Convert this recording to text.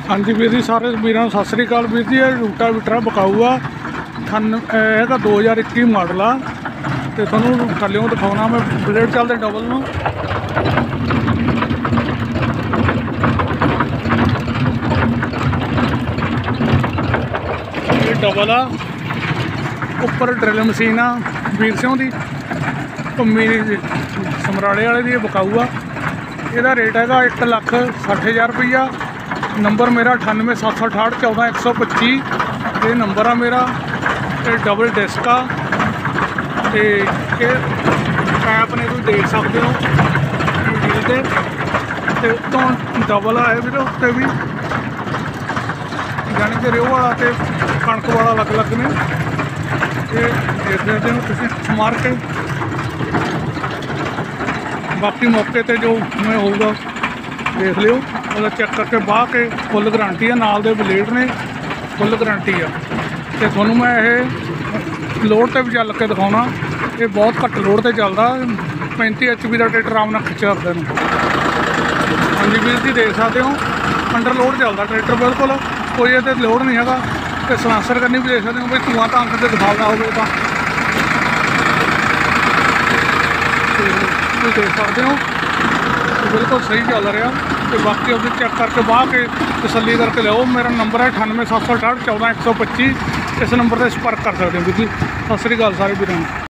हाँ जी वीर जी, सारे वीरों सत श्री अकाल। वीर जी, रूटावीटर बकाऊ आ है 2021 मॉडल आ। तो थोनों थल्यों दिखाना मैं ब्लेड चलते डबल में। ये डबल आ, उपर ड्रिल मशीन आ वीर सिंह की भूमि समराले वाले की बकाऊ आ। ਇਹਦਾ रेट हैगा 1,60,000 रुपया। नंबर मेरा 98,768 14,125 ये नंबर आ मेरा। तो डबल डिस्क आ, पैप ने तुम देख सकते हो व्हील से। उत्तों डबल है भी, उत्ते भी यानी कि रेह वाला तो कणक वाला अलग अलग ने। ये देख सकते हो तुम मार के। बाकी मौके पर जो मैं होगा देख लियो, मतलब चेक करके बाह के फुल गारंटी है। नाल दे ब्लेड ने फुल गारंटी आ। तो थोनों मैं ये लोड पर भी चल के दिखाना। ये बहुत घट लोड पर चलता, 35 HP का ट्रैक्टर आराम खिंच सकते हैं। हाँ जी वीर जी, देख सकते हो अंडर लोड चलता ट्रैक्टर, बिल्कुल कोई ये लोड नहीं है। तो सलांसर करनी भी देख सकते हो, भाई धुआं धां कितने दिखाना होगा तो देख सकते हो। तो बिल्कुल सही चल रहा। तो बाकी अपने चेक करके बाह के तसल्ली करके लो। मेरा नंबर है 98,768 14,125। इस नंबर पर संपर्क कर सकते हो वीर जी। सत श्री अकाल सारे वीरों।